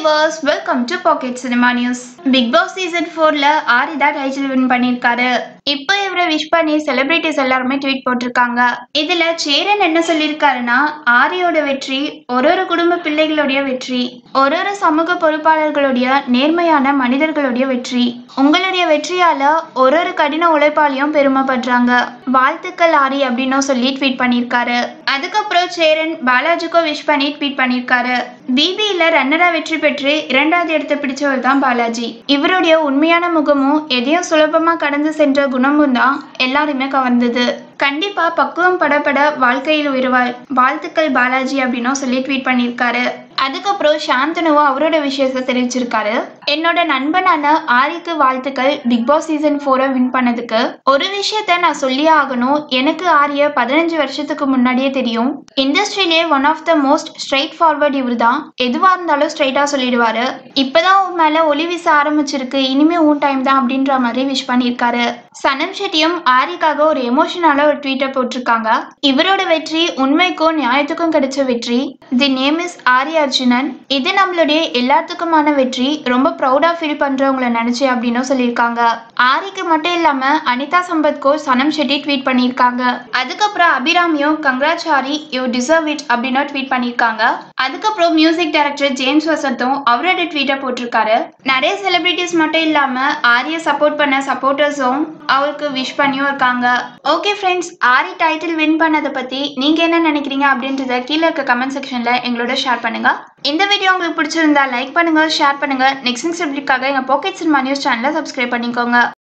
viewers, welcome to Pocket Cinema News. Bigg Boss Season 4ல ஆரி தான் title win பண்ணிருக்காரு. இப்போ இவரை விஷ் பண்ணி செலிபிரிட்டிஸ் எல்லாருமே ட்வீட் போட்டிருக்காங்க. இதுல சேரன் என்ன சொல்லியிருக்காருன்னா, ஆரியோட வெற்றி ஒரு குடும்ப பிள்ளைகளுடைய வெற்றி, ஒரு சமூக பொறுப்பாளர்களுடைய நேர்மையான மனிதர்களுடைய வெற்றி. உங்களுடைய வெற்றியால ஒரு கடின உழைப்பாளியும் பெருமைப்படுறாங்க. வாழ்த்துக்கள் ஆரி அப்படின்னு சொல்லி ட்வீட் பண்ணியிருக்காரு. அதுக்கப்புறம் சேரன் பாலாஜிக்கும் விஷ் பண்ணி ட்வீட் பண்ணியிருக்காரு. பிபியில ரன்னரா வெற்றி பெற்று 2வது இடத்தை பிடிச்சவர் தான் பாலாஜி. இவருடைய உண்மையான முகமும் எதையும் சுலபமா கடந்து சென்ற குணமும் தான் எல்லாருமே கவர்ந்தது. கண்டிப்பா பக்குவம் படப்பட வாழ்க்கையில் உயர்வார். வாழ்த்துக்கள் பாலாஜி அப்படின்னு சொல்லி ட்வீட் பண்ணியிருக்காரு. அதுக்கப்புறம் சாந்தனுவும் அவரோட விஷயத்தை தெரிவிச்சிருக்காரு. என்னோட நண்பனான ஆரிக்கு வாழ்த்துக்கள். பிக் பாஸ் சீசன் 4 வின் பண்ணதுக்கு ஒரு விஷயத்த நான் சொல்லியே ஆகணும். எனக்கு ஆரிய 15 வருஷத்துக்கு முன்னாடியே தெரியும். இண்டஸ்ட்ரியிலேயே one of the most straightforward இவர் தான். எதுவா இருந்தாலும் ஸ்ட்ரெயிட்டா சொல்லிடுவாரு. இப்பதான் உன் மேல ஒளி வீச ஆரம்பிச்சிருக்கு, இனிமே உன் டைம் தான் அப்படின்ற மாதிரி விஷ் பண்ணியிருக்காரு. சனம் ஷெட்டியும் ஆரிக்காக ஒரு எமோஷனால ஒரு ட்வீட்டை போட்டிருக்காங்க. இவரோட வெற்றி உண்மைக்கும் நியாயத்துக்கும் கிடைச்ச வெற்றி. The name is Aari Arjunan. இது நம்மளுடைய எல்லாத்துக்குமான வெற்றி. ரொம்ப ப்ரௌடா ஃபீல் பண்றவங்களை நினைச்சு அப்படின்னு சொல்லியிருக்காங்க. ஆரிக்கு மட்டும் இல்லாம அனிதா சம்பத்கோ சனம் ஷெட்டி ட்வீட் பண்ணியிருக்காங்க. அதுக்கப்புறம் அபிராமியும் congrats Aari, you deserve it அப்படின்னு ட்வீட் பண்ணியிருக்காங்க. அதுக்கப்புறம் மியூசிக் டைரக்டர் ஜேம்ஸ் வசந்தும் அவரோட ட்வீட்டை போட்டிருக்காரு. நிறைய செலிபிரிட்டிஸ் மட்டும் இல்லாம ஆரிய சப்போர்ட் பண்ண சப்போர்ட்டர்ஸும் அவருக்கு விஷ் பண்ணியும் இருக்காங்க. Okay friends, Aari title win பண்ணதை பத்தி நீங்க என்ன நினைக்கிறீங்க அப்படின்றத கீழே இருக்க கமெண்ட் செக்ஷன்ல எங்களோட ஷேர் பண்ணுங்க. இந்த வீடியோ உங்களுக்கு பிடிச்சிருந்தா லைக் பண்ணுங்க, ஷேர் பண்ணுங்க. நெக்ஸ்ட் அப்டேட்காக எங்க பாக்கெட் சினிமா நியூஸ் சேனலை சப்ஸ்கிரைப் பண்ணிக்கோங்க.